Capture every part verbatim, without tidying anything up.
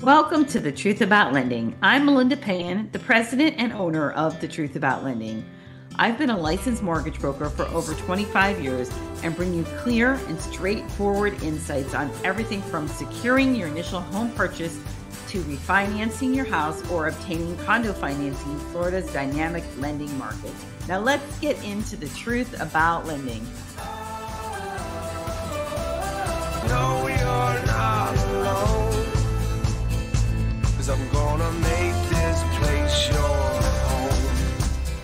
Welcome to The Truth About Lending. I'm Melinda Payne, the president and owner of The Truth About Lending. I've been a licensed mortgage broker for over twenty-five years and bring you clear and straightforward insights on everything from securing your initial home purchase to refinancing your house or obtaining condo financing in Florida's dynamic lending market. Now let's get into the truth about lending. No, you're not alone, 'cause I'm gonna make this place your home.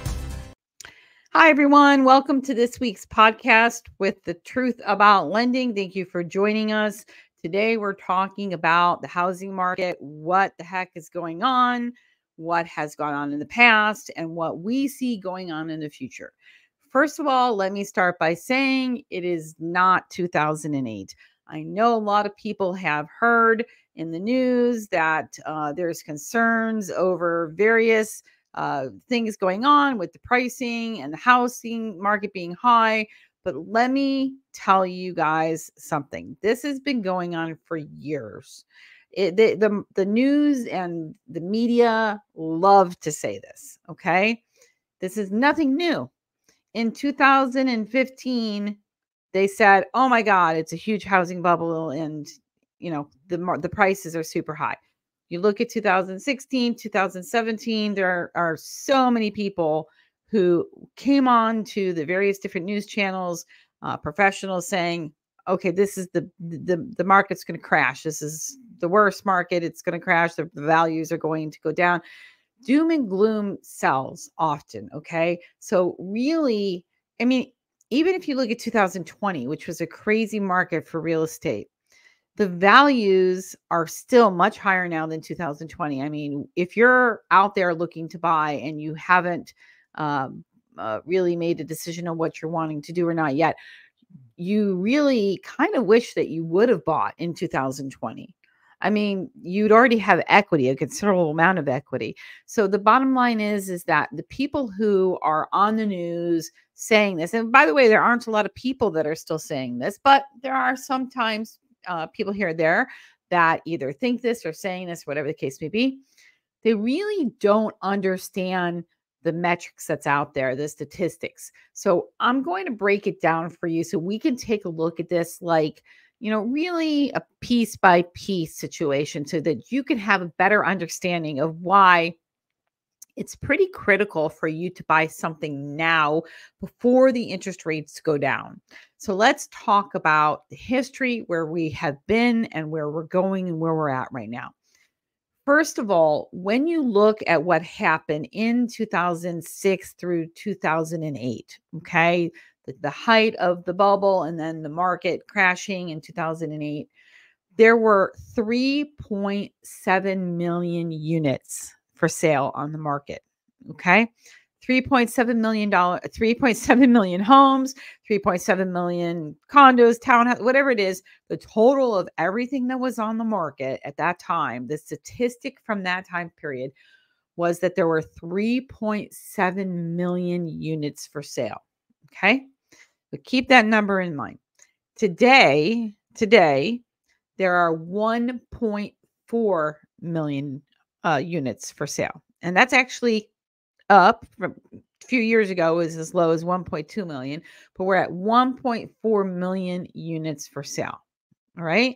Hi, everyone. Welcome to this week's podcast with The Truth About Lending. Thank you for joining us. Today, we're talking about the housing market, what the heck is going on, what has gone on in the past, and what we see going on in the future. First of all, let me start by saying it is not two thousand eight. I know a lot of people have heard in the news that uh, there's concerns over various uh, things going on with the pricing and the housing market being high. But let me tell you guys something. This has been going on for years. It, the, the, the news and the media love to say this, okay? This is nothing new. In two thousand fifteen, they said, oh my God, it's a huge housing bubble and, you know, the, the prices are super high. You look at two thousand sixteen, two thousand seventeen, there are so many people who came on to the various different news channels, uh, professionals saying, okay, this is the, the, the market's going to crash. This is the worst market. It's going to crash. The, the values are going to go down. Doom and gloom sells often. Okay. So really, I mean, even if you look at two thousand twenty, which was a crazy market for real estate, the values are still much higher now than two thousand twenty. I mean, if you're out there looking to buy and you haven't um, uh, really made a decision on what you're wanting to do or not yet, you really kind of wish that you would have bought in two thousand twenty. I mean, you'd already have equity, a considerable amount of equity. So the bottom line is, is that the people who are on the news saying this, and by the way, there aren't a lot of people that are still saying this, but there are sometimes uh, people here or there that either think this or saying this, whatever the case may be. They really don't understand the metrics that's out there, the statistics. So I'm going to break it down for you so we can take a look at this like, you know, really a piece by piece situation so that you can have a better understanding of why it's pretty critical for you to buy something now before the interest rates go down. So let's talk about the history, where we have been and where we're going and where we're at right now. First of all, when you look at what happened in two thousand six through two thousand eight, okay, the, the height of the bubble and then the market crashing in two thousand eight, there were three point seven million units for sale on the market, okay? three point seven million dollars, three point seven million homes, three point seven million condos, townhouses, whatever it is, the total of everything that was on the market at that time, the statistic from that time period was that there were three point seven million units for sale. Okay. But keep that number in mind. Today, today, there are one point four million uh, units for sale. And that's actually up from a few years ago. It was as low as one point two million, but we're at one point four million units for sale. All right.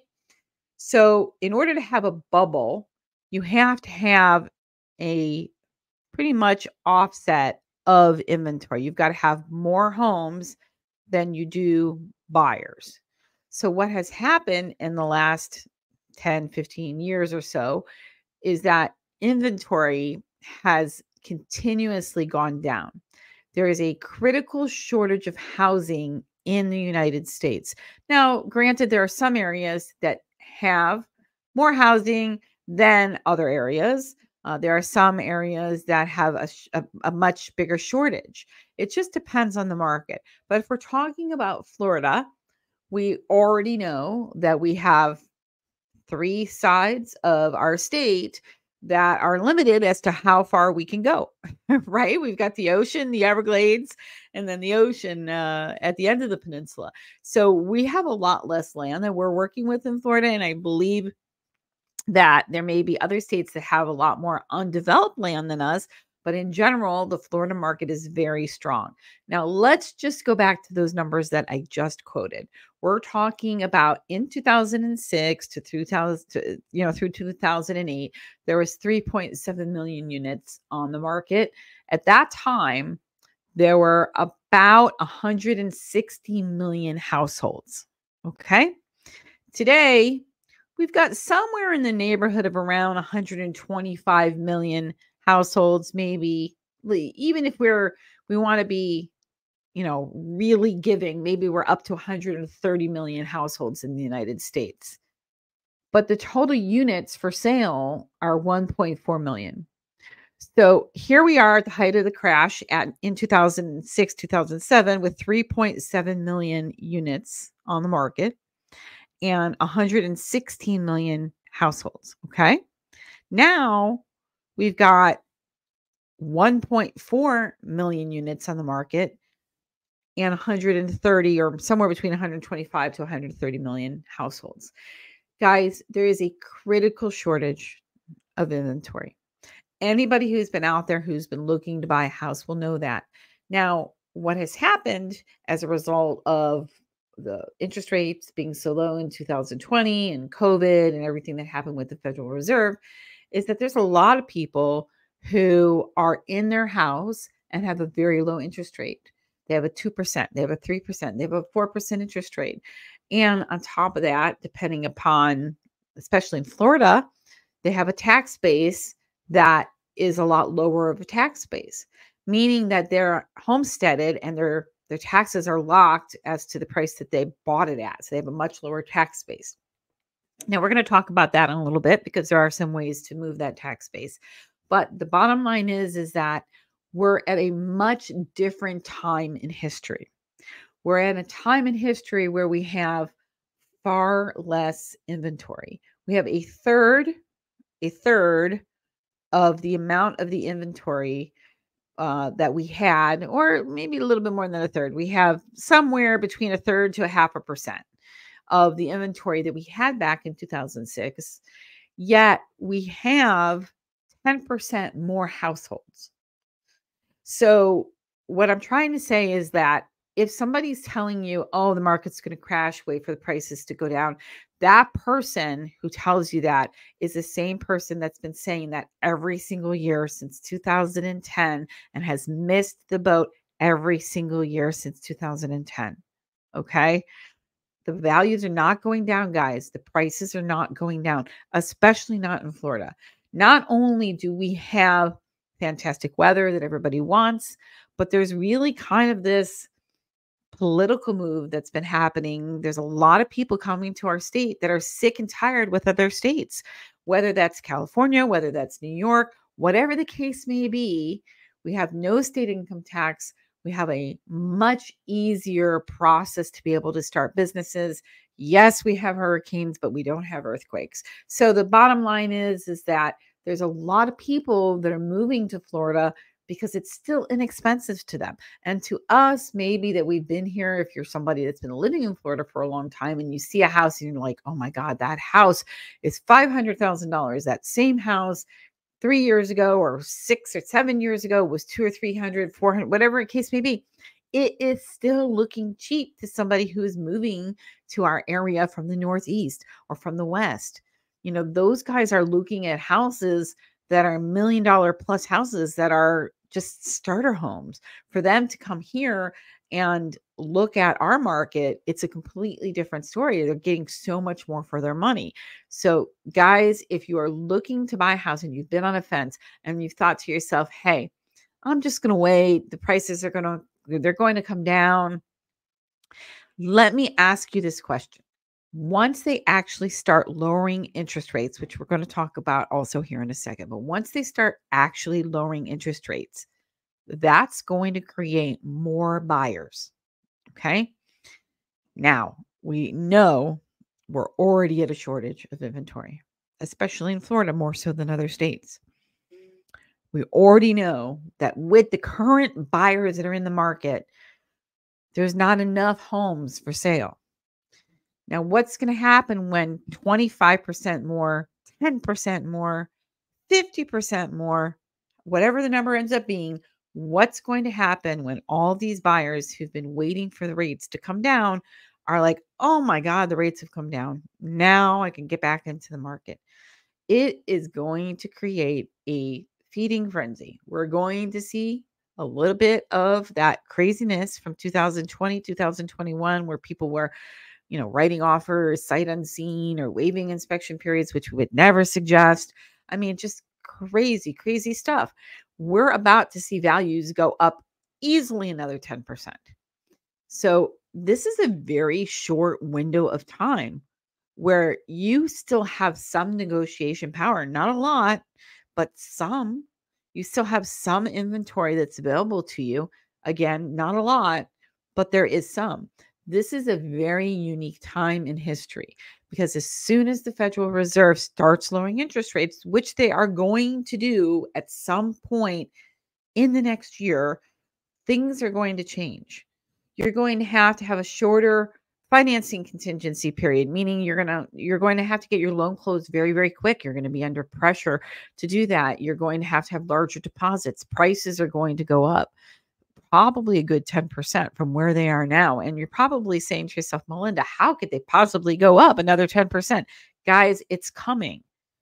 So in order to have a bubble, you have to have a pretty much offset of inventory. You've got to have more homes than you do buyers. So what has happened in the last ten, fifteen years or so is that inventory has continuously gone down. There is a critical shortage of housing in the United States. Now, granted, there are some areas that have more housing than other areas. Uh, there are some areas that have a, a, a much bigger shortage. It just depends on the market. But if we're talking about Florida, we already know that we have three sides of our state that are limited as to how far we can go, right? We've got the ocean, the Everglades, and then the ocean uh, at the end of the peninsula. So we have a lot less land that we're working with in Florida. And I believe that there may be other states that have a lot more undeveloped land than us. But in general, the Florida market is very strong. Now, let's just go back to those numbers that I just quoted. We're talking about in two thousand six to two thousand, to, you know, through two thousand eight, there was three point seven million units on the market. At that time, there were about one hundred sixty million households. Okay. Today, we've got somewhere in the neighborhood of around one hundred twenty-five million households, maybe, even if we're we want to be, you know, really giving, maybe we're up to one hundred thirty million households in the United States. But the total units for sale are one point four million. So here we are at the height of the crash at in two thousand six, two thousand seven with three point seven million units on the market and one hundred sixteen million households. Okay. Now we've got one point four million units on the market and one hundred thirty or somewhere between one hundred twenty-five to one hundred thirty million households. Guys, there is a critical shortage of inventory. Anybody who's been out there who's been looking to buy a house will know that. Now, what has happened as a result of the interest rates being so low in two thousand twenty and COVID and everything that happened with the Federal Reserve is that there's a lot of people who are in their house and have a very low interest rate. They have a two percent, they have a three percent, they have a four percent interest rate. And on top of that, depending upon, especially in Florida, they have a tax base that is a lot lower of a tax base, meaning that they're homesteaded and their their taxes are locked as to the price that they bought it at. So they have a much lower tax base. Now, we're going to talk about that in a little bit because there are some ways to move that tax base. But the bottom line is, is that we're at a much different time in history. We're at a time in history where we have far less inventory. We have a third, a third of the amount of the inventory uh, that we had, or maybe a little bit more than a third. We have somewhere between a third to a half a percent of the inventory that we had back in two thousand six. Yet we have ten percent more households. So what I'm trying to say is that if somebody's telling you, oh, the market's going to crash, wait for the prices to go down, that person who tells you that is the same person that's been saying that every single year since two thousand ten and has missed the boat every single year since two thousand ten. Okay. The values are not going down, guys. The prices are not going down, especially not in Florida. Not only do we have fantastic weather that everybody wants, but there's really kind of this political move that's been happening. There's a lot of people coming to our state that are sick and tired with other states, whether that's California, whether that's New York, whatever the case may be. We have no state income tax. We have a much easier process to be able to start businesses. Yes, we have hurricanes, but we don't have earthquakes. So the bottom line is, is that there's a lot of people that are moving to Florida because it's still inexpensive to them. And to us, maybe that we've been here, if you're somebody that's been living in Florida for a long time and you see a house and you're like, oh my God, that house is five hundred thousand dollars. That same house three years ago or six or seven years ago was two or three hundred, four hundred, whatever the case may be. It is still looking cheap to somebody who is moving to our area from the Northeast or from the West. You know, those guys are looking at houses that are million dollar plus houses that are just starter homes. For them to come here and look at our market, it's a completely different story. They're getting so much more for their money. So guys, if you are looking to buy a house and you've been on a fence and you've thought to yourself, hey, I'm just going to wait. The prices are going to, they're going to come down. Let me ask you this question. Once they actually start lowering interest rates, which we're going to talk about also here in a second, but once they start actually lowering interest rates, that's going to create more buyers. Okay. Now we know we're already at a shortage of inventory, especially in Florida, more so than other states. We already know that with the current buyers that are in the market, there's not enough homes for sale. Now, what's going to happen when twenty-five percent more ten percent more, fifty percent more, whatever the number ends up being. What's going to happen when all these buyers who've been waiting for the rates to come down are like, oh my God, the rates have come down. Now I can get back into the market. It is going to create a feeding frenzy. We're going to see a little bit of that craziness from two thousand twenty, two thousand twenty-one, where people were, you know, writing offers sight unseen or waiving inspection periods, which we would never suggest. I mean, just crazy, crazy stuff. We're about to see values go up easily another ten percent. So this is a very short window of time where you still have some negotiation power, not a lot, but some. You still have some inventory that's available to you. Again, not a lot, but there is some. This is a very unique time in history because as soon as the Federal Reserve starts lowering interest rates, which they are going to do at some point in the next year, things are going to change. You're going to have to have a shorter financing contingency period, meaning you're going to you're going to have to get your loan closed very, very quick. You're going to be under pressure to do that. You're going to have to have larger deposits. Prices are going to go up probably a good ten percent from where they are now. And you're probably saying to yourself, Melinda, how could they possibly go up another ten percent? Guys, it's coming.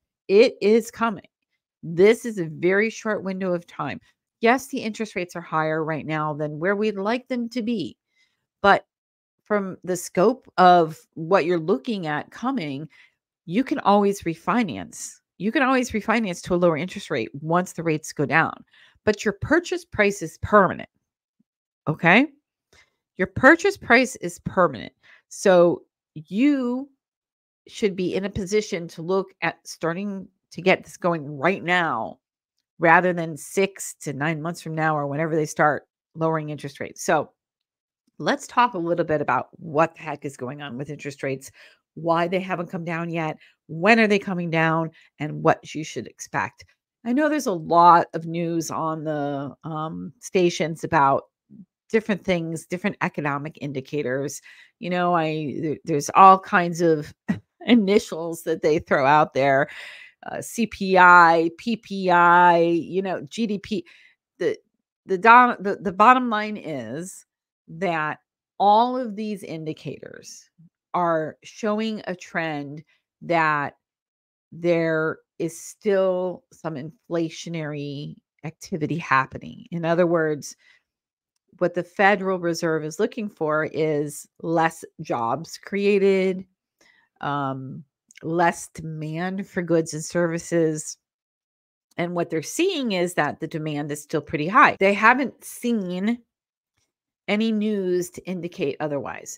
It is coming. This is a very short window of time. Yes, the interest rates are higher right now than where we'd like them to be. But from the scope of what you're looking at coming, you can always refinance. You can always refinance to a lower interest rate once the rates go down. But your purchase price is permanent. Okay? Your purchase price is permanent. So you should be in a position to look at starting to get this going right now rather than six to nine months from now or whenever they start lowering interest rates. So let's talk a little bit about what the heck is going on with interest rates, why they haven't come down yet, when are they coming down, and what you should expect. I know there's a lot of news on the um, stations about different things, different economic indicators. You know, I there- there's all kinds of initials that they throw out there. Uh, C P I, P P I, you know, G D P. The the, don, the the bottom line is that all of these indicators are showing a trend that there is still some inflationary activity happening. In other words, what the Federal Reserve is looking for is less jobs created, um, less demand for goods and services. And what they're seeing is that the demand is still pretty high. They haven't seen any news to indicate otherwise.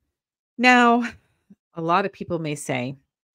Now, a lot of people may say,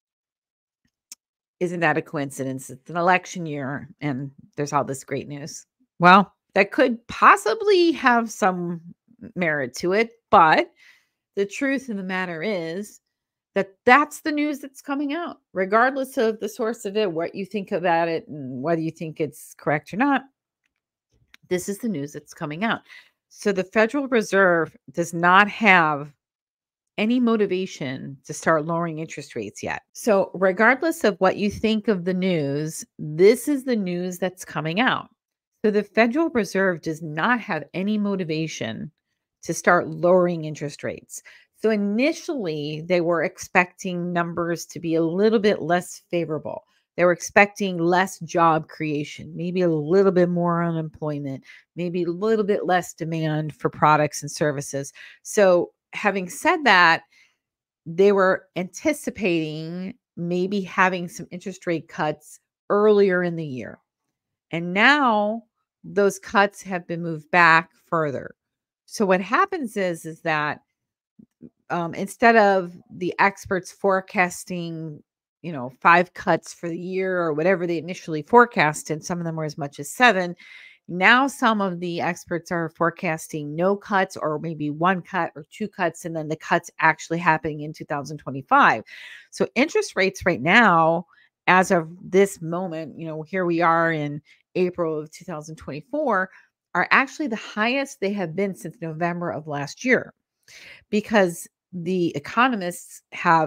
isn't that a coincidence? It's an election year and there's all this great news. Well, that could possibly have some merit to it, but the truth of the matter is that that's the news that's coming out, regardless of the source of it, what you think about it, and whether you think it's correct or not. This is the news that's coming out. So the Federal Reserve does not have any motivation to start lowering interest rates yet. So regardless of what you think of the news, this is the news that's coming out. So the Federal Reserve does not have any motivation to start lowering interest rates. So initially, they were expecting numbers to be a little bit less favorable. They were expecting less job creation, maybe a little bit more unemployment, maybe a little bit less demand for products and services. So having said that, they were anticipating maybe having some interest rate cuts earlier in the year. And now those cuts have been moved back further. So what happens is, is that um, instead of the experts forecasting, you know, five cuts for the year or whatever they initially forecasted, some of them were as much as seven. Now some of the experts are forecasting no cuts or maybe one cut or two cuts, and then the cuts actually happening in two thousand twenty-five. So interest rates right now, as of this moment, you know, here we are in April of two thousand twenty-four, are actually the highest they have been since November of last year, because the economists have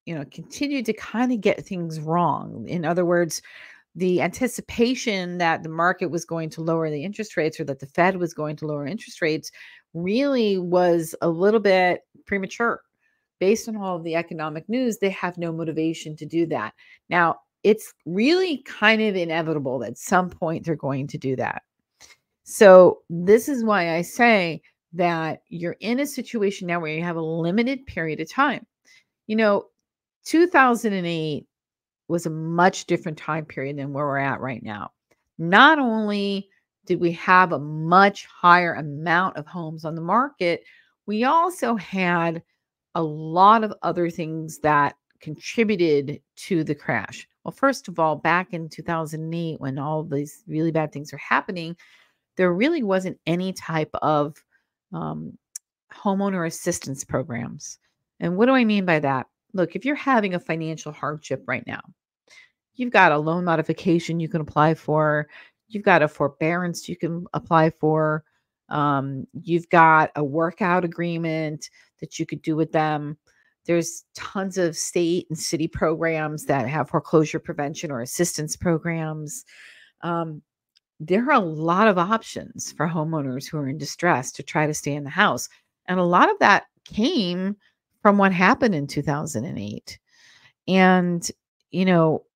you know, continued to kind of get things wrong. In other words, the anticipation that the market was going to lower the interest rates or that the Fed was going to lower interest rates really was a little bit premature. Based on all of the economic news, they have no motivation to do that. Now, it's really kind of inevitable that at some point they're going to do that. So, this is why I say that you're in a situation now where you have a limited period of time. You know, two thousand eight was a much different time period than where we're at right now. Not only did we have a much higher amount of homes on the market, we also had a lot of other things that contributed to the crash. Well, first of all, back in two thousand eight, when all of these really bad things are happening, there really wasn't any type of um, homeowner assistance programs. And what do I mean by that? Look, if you're having a financial hardship right now, you've got a loan modification you can apply for. You've got a forbearance you can apply for. Um, you've got a workout agreement that you could do with them. There's tons of state and city programs that have foreclosure prevention or assistance programs. Um, there are a lot of options for homeowners who are in distress to try to stay in the house. And a lot of that came from what happened in two thousand eight. And, you know,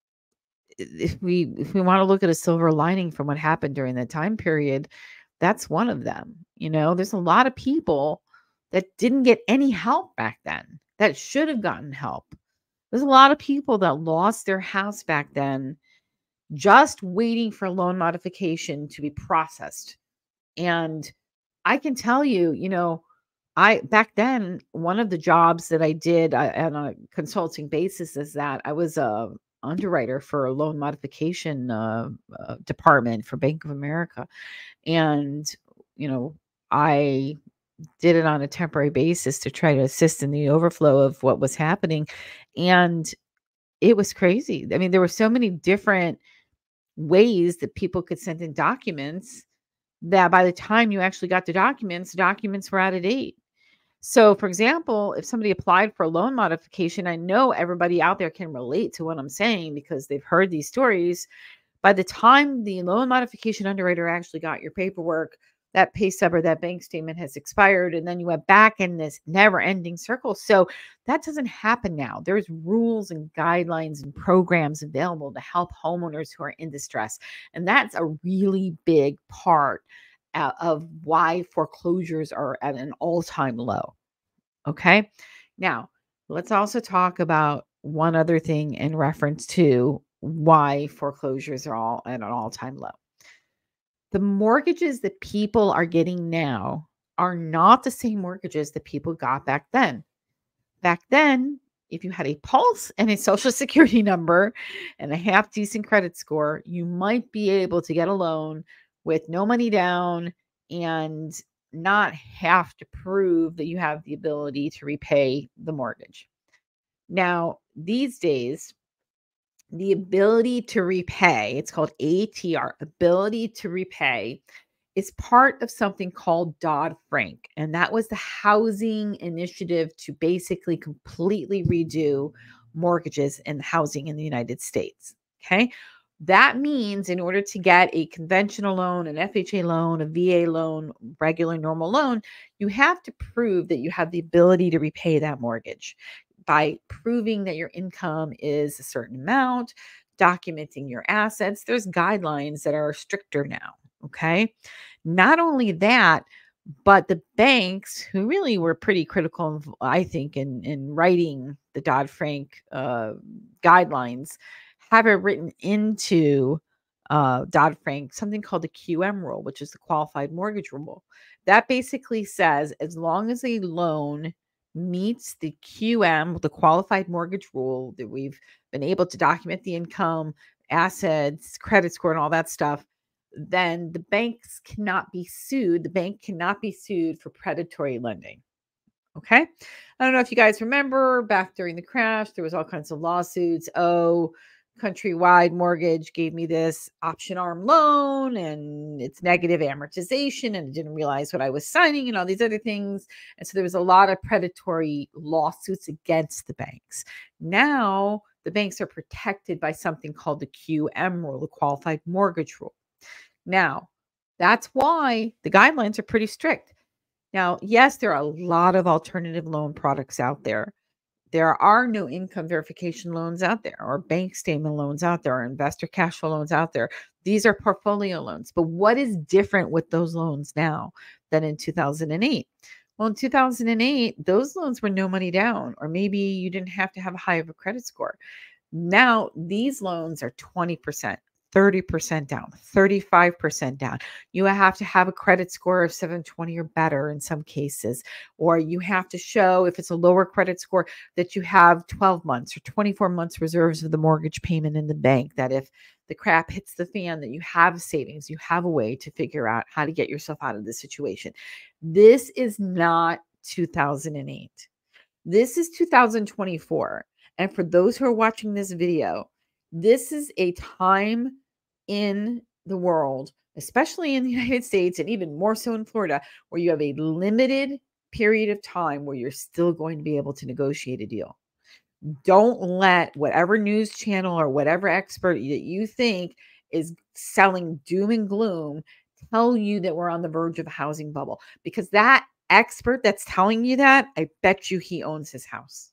if we if we want to look at a silver lining from what happened during that time period, that's one of them. You know, there's a lot of people that didn't get any help back then that should have gotten help. There's a lot of people that lost their house back then just waiting for loan modification to be processed. And I can tell you, you know, I back then, one of the jobs that I did uh, on a consulting basis is that I was a underwriter for a loan modification uh, uh, department for Bank of America. And, you know, I did it on a temporary basis to try to assist in the overflow of what was happening. And it was crazy. I mean, there were so many different ways that people could send in documents that by the time you actually got the documents, documents were out of date. So, for example, if somebody applied for a loan modification, I know everybody out there can relate to what I'm saying because they've heard these stories. By the time the loan modification underwriter actually got your paperwork, that pay stub or that bank statement has expired, and then you went back in this never-ending circle. So that doesn't happen now. There's rules and guidelines and programs available to help homeowners who are in distress, and that's a really big part uh, of why foreclosures are at an all-time low. Okay. Now, let's also talk about one other thing in reference to why foreclosures are all at an all-time low. The mortgages that people are getting now are not the same mortgages that people got back then. Back then, if you had a pulse and a social security number and a half decent credit score, you might be able to get a loan with no money down and not have to prove that you have the ability to repay the mortgage. Now, these days, the ability to repay, it's called A T R, ability to repay, is part of something called Dodd-Frank. And that was the housing initiative to basically completely redo mortgages and housing in the United States. Okay. That means in order to get a conventional loan, an F H A loan, a V A loan, regular normal loan, you have to prove that you have the ability to repay that mortgage by proving that your income is a certain amount, documenting your assets. There's guidelines that are stricter now. Okay. Not only that, but the banks, who really were pretty critical, of, I think, in, in writing the Dodd-Frank uh, guidelines, have it written into uh, Dodd-Frank, something called the Q M rule, which is the qualified mortgage rule. That basically says as long as a loan meets the Q M, the qualified mortgage rule, that we've been able to document the income, assets, credit score, and all that stuff, then the banks cannot be sued. The bank cannot be sued for predatory lending. Okay. I don't know if you guys remember back during the crash, there was all kinds of lawsuits. Oh, Countrywide Mortgage gave me this option arm loan and it's negative amortization, and I didn't realize what I was signing and all these other things. And so there was a lot of predatory lawsuits against the banks. Now the banks are protected by something called the Q M rule, the qualified mortgage rule. Now, that's why the guidelines are pretty strict. Now, yes, there are a lot of alternative loan products out there. There are no income verification loans out there, or bank statement loans out there, or investor cash flow loans out there. These are portfolio loans. But what is different with those loans now than in two thousand eight? Well, in two thousand eight, those loans were no money down, or maybe you didn't have to have a high of a credit score. Now, these loans are twenty percent, thirty percent down, thirty-five percent down. You have to have a credit score of seven twenty or better in some cases, or you have to show, if it's a lower credit score, that you have twelve months or twenty-four months reserves of the mortgage payment in the bank, that if the crap hits the fan, that you have savings, you have a way to figure out how to get yourself out of this situation. This is not two thousand eight. This is two thousand twenty-four. And for those who are watching this video, this is a time in the world, especially in the United States and even more so in Florida, where you have a limited period of time where you're still going to be able to negotiate a deal. Don't let whatever news channel or whatever expert that you think is selling doom and gloom tell you that we're on the verge of a housing bubble, because that expert that's telling you that, I bet you he owns his house.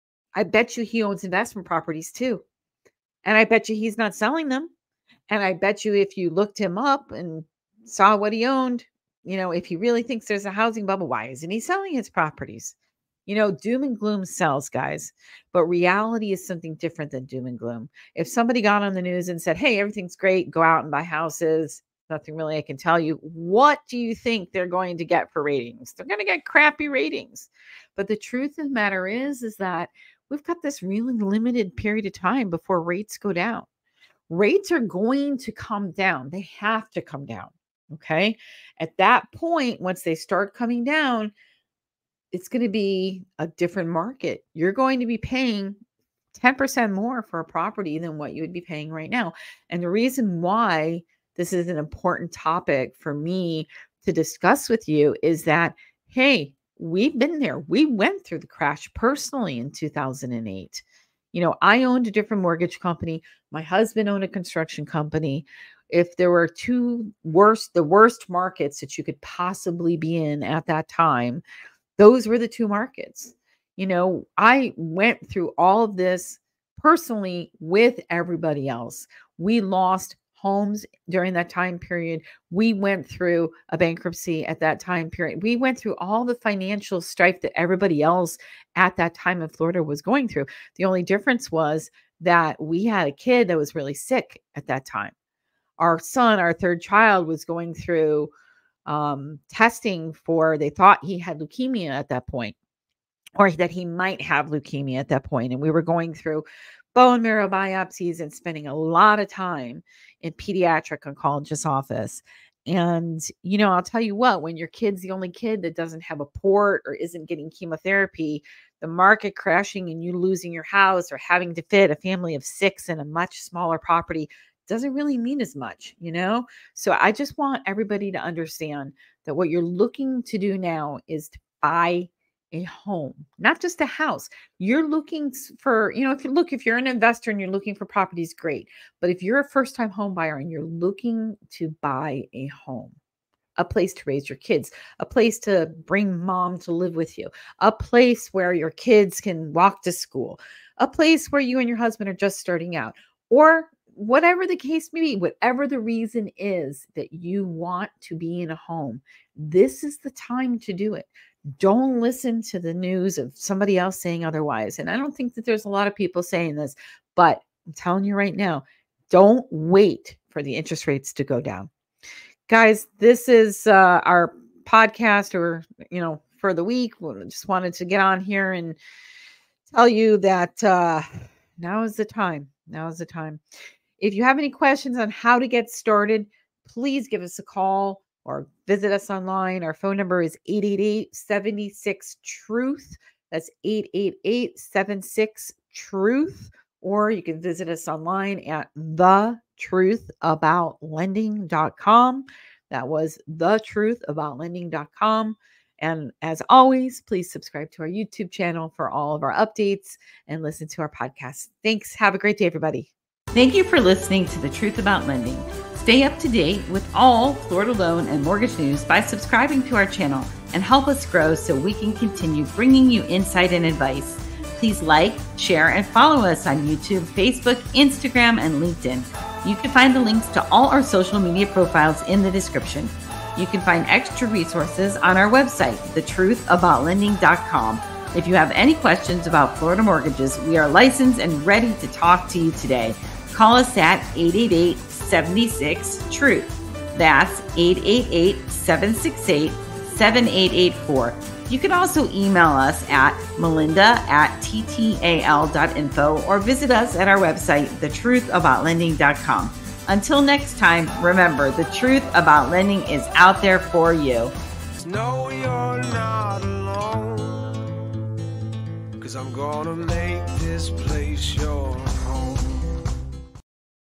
I bet you he owns investment properties too. And I bet you he's not selling them. And I bet you if you looked him up and saw what he owned, you know, if he really thinks there's a housing bubble, why isn't he selling his properties? You know, doom and gloom sells, guys. But reality is something different than doom and gloom. If somebody got on the news and said, hey, everything's great, go out and buy houses, nothing really I can tell you, what do you think they're going to get for ratings? They're going to get crappy ratings. But the truth of the matter is, is that we've got this really limited period of time before rates go down. Rates are going to come down. They have to come down. Okay. At that point, once they start coming down, it's going to be a different market. You're going to be paying ten percent more for a property than what you would be paying right now. And the reason why this is an important topic for me to discuss with you is that, hey, we've been there. We went through the crash personally in two thousand eight. You know, I owned a different mortgage company. My husband owned a construction company. If there were two worst, the worst markets that you could possibly be in at that time, those were the two markets. You know, I went through all of this personally with everybody else. We lost homes during that time period. We went through a bankruptcy at that time period. We went through all the financial strife that everybody else at that time in Florida was going through. The only difference was that we had a kid that was really sick at that time. Our son, our third child, was going through um, testing for, they thought he had leukemia at that point, or that he might have leukemia at that point. And we were going through bone marrow biopsies and spending a lot of time in pediatric oncologist's office. And, you know, I'll tell you what, when your kid's the only kid that doesn't have a port or isn't getting chemotherapy, the market crashing and you losing your house or having to fit a family of six in a much smaller property doesn't really mean as much, you know? So I just want everybody to understand that what you're looking to do now is to buy a home, not just a house. You're looking for, you know, if you look, if you're an investor and you're looking for properties, great. But if you're a first-time home buyer and you're looking to buy a home, a place to raise your kids, a place to bring mom to live with you, a place where your kids can walk to school, a place where you and your husband are just starting out, or whatever the case may be, whatever the reason is that you want to be in a home, this is the time to do it. Don't listen to the news of somebody else saying otherwise. And I don't think that there's a lot of people saying this, but I'm telling you right now, don't wait for the interest rates to go down. Guys, this is uh, our podcast, or, you know, for the week. We just wanted to get on here and tell you that uh, now is the time. Now is the time. If you have any questions on how to get started, please give us a call or visit us online. Our phone number is eight eight eight, seven six, truth. That's eight eight eight, seven six, truth. or you can visit us online at the truth about lending dot com. That was the truth about lending dot com. And as always, please subscribe to our YouTube channel for all of our updates and listen to our podcast. Thanks. Have a great day, everybody. Thank you for listening to The Truth About Lending. Stay up to date with all Florida loan and mortgage news by subscribing to our channel and help us grow so we can continue bringing you insight and advice. Please like, share, and follow us on YouTube, Facebook, Instagram, and LinkedIn. You can find the links to all our social media profiles in the description. You can find extra resources on our website, the truth about lending dot com. If you have any questions about Florida mortgages, we are licensed and ready to talk to you today. Call us at eight eight eight, seven six, truth. That's eight eight eight, seven six eight, seven eight eight four. You can also email us at melinda at t t a l dot info or visit us at our website, the truth about lending dot com. Until next time, remember, the truth about lending is out there for you. No, you're not alone, 'cause I'm gonna make this place your home.